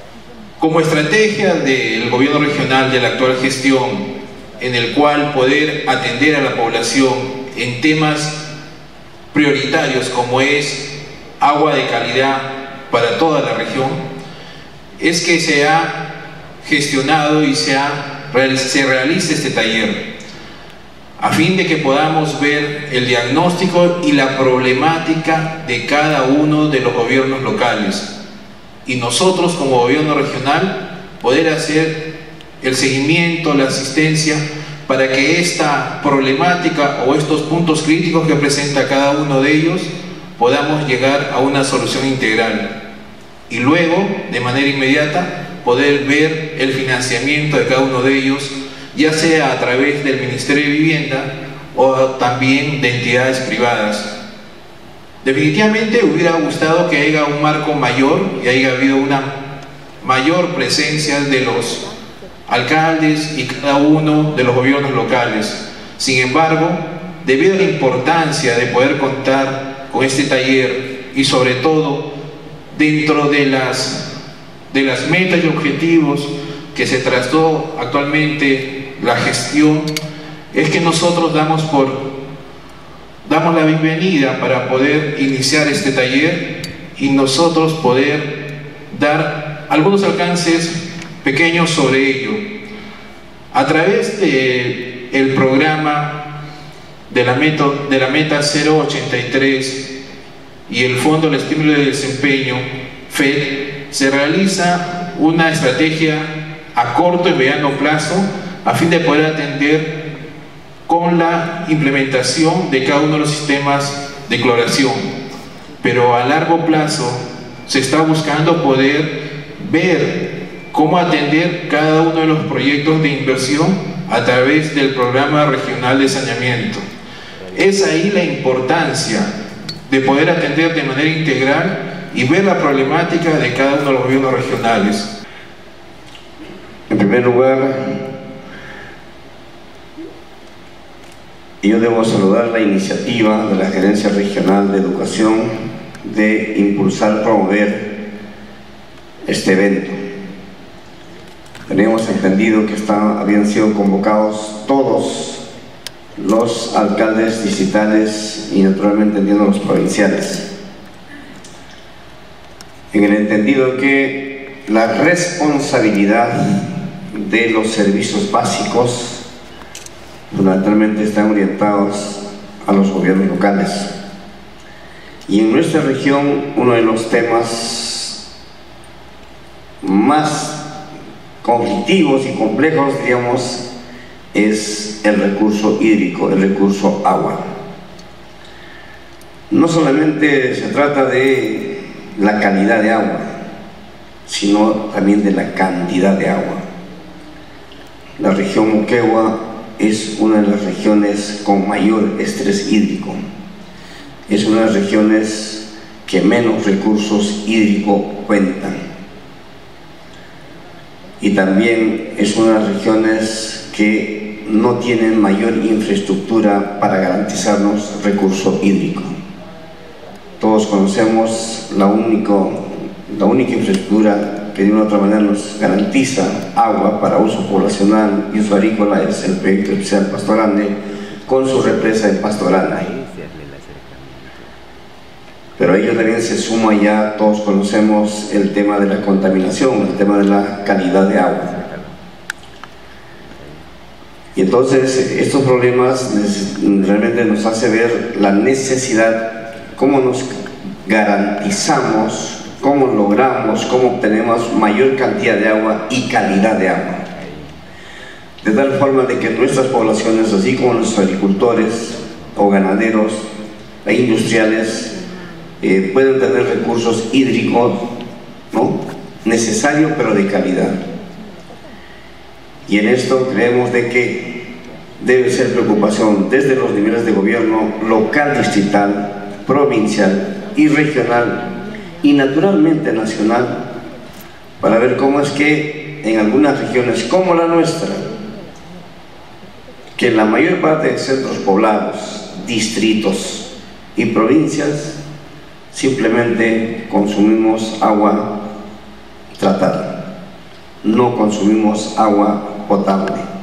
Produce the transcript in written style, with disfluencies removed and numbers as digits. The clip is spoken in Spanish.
Como estrategia del gobierno regional de la actual gestión, en el cual poder atender a la población en temas prioritarios como es agua de calidad para toda la región, es que se ha gestionado y se realiza este taller, a fin de que podamos ver el diagnóstico y la problemática de cada uno de los gobiernos locales. Y nosotros como gobierno regional poder hacer el seguimiento, la asistencia para que esta problemática o estos puntos críticos que presenta cada uno de ellos podamos llegar a una solución integral y luego de manera inmediata poder ver el financiamiento de cada uno de ellos, ya sea a través del Ministerio de Vivienda o también de entidades privadas. Definitivamente hubiera gustado que haya un marco mayor y haya habido una mayor presencia de los alcaldes y cada uno de los gobiernos locales. Sin embargo, debido a la importancia de poder contar con este taller y sobre todo dentro de las metas y objetivos que se trazó actualmente la gestión, es que nosotros damos la bienvenida para poder iniciar este taller y nosotros poder dar algunos alcances pequeños sobre ello. A través del programa de la meta 083 y el Fondo del Estímulo de Desempeño, FED, se realiza una estrategia a corto y mediano plazo a fin de poder atender con la implementación de cada uno de los sistemas de cloración. Pero a largo plazo se está buscando poder ver cómo atender cada uno de los proyectos de inversión a través del Programa Regional de Saneamiento. Es ahí la importancia de poder atender de manera integral y ver la problemática de cada uno de los gobiernos regionales. En primer lugar, yo debo saludar la iniciativa de la Gerencia Regional de Educación de impulsar, promover este evento. Teníamos entendido que habían sido convocados todos los alcaldes distritales y naturalmente entiendo los provinciales, en el entendido que la responsabilidad de los servicios básicos fundamentalmente están orientados a los gobiernos locales. Y en nuestra región uno de los temas más conflictivos y complejos, digamos, es el recurso hídrico, el recurso agua. No solamente se trata de la calidad de agua, sino también de la cantidad de agua. La región Moquegua es una de las regiones con mayor estrés hídrico. Es una de las regiones que menos recursos hídricos cuentan. Y también es una de las regiones que no tienen mayor infraestructura para garantizarnos recurso hídrico. Todos conocemos la única infraestructura que de una u otra manera nos garantiza agua para uso poblacional y uso agrícola es el proyecto especial Pasto Grande con su represa en Pasto Grande. Pero a ello también se suma, ya todos conocemos el tema de la contaminación, el tema de la calidad de agua. Y entonces estos problemas realmente nos hace ver la necesidad, cómo nos garantizamos, cómo logramos, cómo obtenemos mayor cantidad de agua y calidad de agua. De tal forma de que nuestras poblaciones, así como nuestros agricultores o ganaderos e industriales, pueden tener recursos hídricos, ¿no?, necesarios pero de calidad. Y en esto creemos de que debe ser preocupación desde los niveles de gobierno local, distrital, provincial y regional y naturalmente nacional, para ver cómo es que en algunas regiones como la nuestra, que en la mayor parte de centros poblados, distritos y provincias simplemente consumimos agua tratada. no consumimos agua potable.